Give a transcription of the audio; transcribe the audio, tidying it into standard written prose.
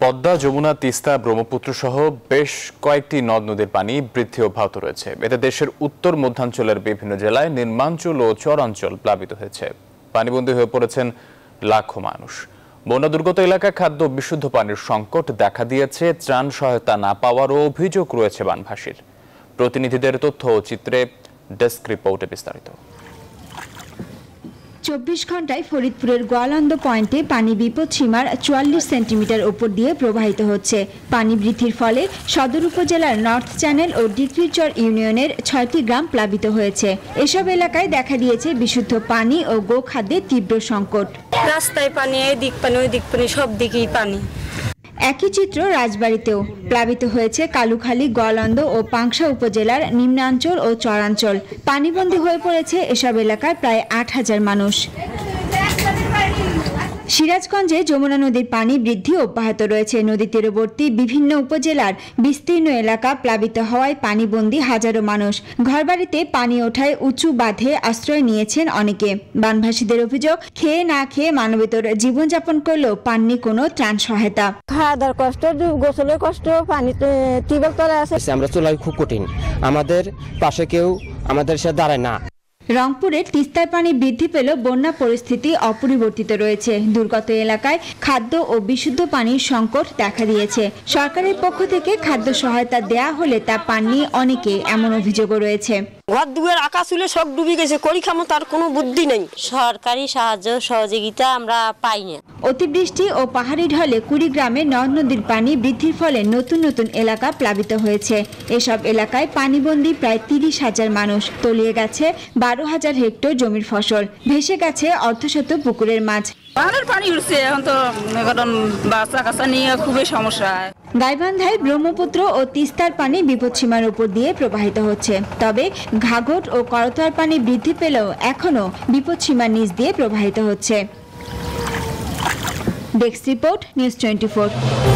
পদ্মা, যমুনা, তিস্তা, ব্রহ্মপুত্র সহ বেশ কয়েকটি নদ নদীর পানি বৃদ্ধি অব্যাহত রয়েছে। এতে দেশের উত্তর মধ্যাঞ্চলের বিভিন্ন জেলায় নিম্নাঞ্চল ও চরাঞ্চল প্লাবিত হয়েছে। পানিবন্দী হয়ে পড়েছেন লাখো মানুষ। বন্যা দুর্গত এলাকায় খাদ্য ও বিশুদ্ধ পানির সংকট দেখা দিয়েছে। ত্রাণ সহায়তা না পাওয়ারও অভিযোগ রয়েছে বানভাসীর। প্রতিনিধিদের তথ্য ও চিত্রে ডেস্ক রিপোর্টে বিস্তারিত। 24 ঘন্টায় ফরিদপুরের গোয়ালন্দ পয়েন্টে পানি বিপদসীমার 44 সেন্টিমিটার উপর দিয়ে প্রবাহিত হচ্ছে। পানি বৃদ্ধির ফলে সদর উপজেলার নর্থ চ্যানেল ও ডিক্রিচর ইউনিয়নের 6টি গ্রাম প্লাবিত হয়েছে। এসব এলাকায় দেখা দিয়েছে বিশুদ্ধ পানি ও গোখাদ্যের তীব্র সংকট। রাস্তায় পানি, এদিক পানি ওইদিক পানি, সব দিকেই পানি। একই চিত্র রাজবাড়ীতেও। প্লাবিত হয়েছে কালুখালী, গোয়ালন্দ ও পাংশা উপজেলার নিম্নাঞ্চল ও চরাঞ্চল। পানিবন্দী হয়ে পড়েছে এসব এলাকার প্রায় 8000 মানুষ। সিরাজগঞ্জে যমুনা নদীর পানি বৃদ্ধি অব্যাহত রয়েছে। নদী তীরবর্তী বিভিন্ন উপজেলার বিস্তীর্ণ এলাকা প্লাবিত হওয়ায় পানিবন্দী হাজারো মানুষ। ঘরবাড়িতে পানি ওঠায় উঁচু বাঁধে আশ্রয় নিয়েছেন অনেকে। বানভাসীদের অভিযোগ, খেয়ে না খেয়ে মানবেতর জীবনযাপন করলেও পাননি কোনো ত্রাণ সহায়তা। খাওয়া দাওয়ার কষ্ট, গোসলের কষ্ট, পানিতে টিউবওয়েল তলায় আছে। আমরা চলাই খুব কঠিন, আমাদের পাশে কেউ আমাদের সাথে দাঁড়ায় না। রংপুরের তিস্তার পানি বৃদ্ধি পেলেও বন্যা পরিস্থিতি অপরিবর্তিত রয়েছে। দুর্গত এলাকায় খাদ্য ও বিশুদ্ধ পানির সংকট দেখা দিয়েছে। সরকারের পক্ষ থেকে খাদ্য সহায়তা দেয়া হলে তা পাননি অনেকে, এমন অভিযোগও রয়েছে। ঘর দুয়ার আকাশ চুলে সব ডুবে গেছে, করি খামো তার কোনো বুদ্ধি নেই। সরকারি সাহায্য সহযোগিতা আমরা পাই না। অতিবৃষ্টি ও পাহাড়ি ঢলে কুড়িগ্রামে নদ নদীর পানি বৃদ্ধির ফলে নতুন নতুন এলাকা প্লাবিত হয়েছে। এসব এলাকায় পানিবন্দী প্রায় 30,000 মানুষ। তলিয়ে গেছে 12,000 হেক্টর জমির ফসল। ভেসে গেছে অর্ধশত পুকুরের মাছ। পাহাড়ের পানি উঠছে, এখন তো বাচ্চা কাচ্চা নিয়ে খুবই সমস্যা। গাইবান্ধায় ব্রহ্মপুত্র ও তিস্তার পানি বিপদসীমার উপর দিয়ে প্রবাহিত হচ্ছে। তবে ঘাঘট ও করতোয়ার পানি বৃদ্ধি পেলেও এখনও বিপদসীমার নিচ দিয়ে প্রবাহিত হচ্ছে। Desk report, news 24।